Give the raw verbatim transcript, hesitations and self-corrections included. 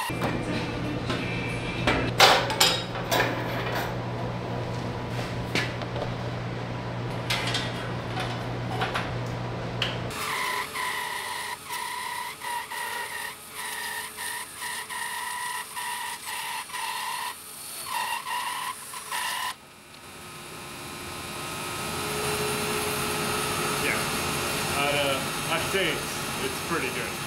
Yeah, I'd, uh, I'd say it's, it's pretty good.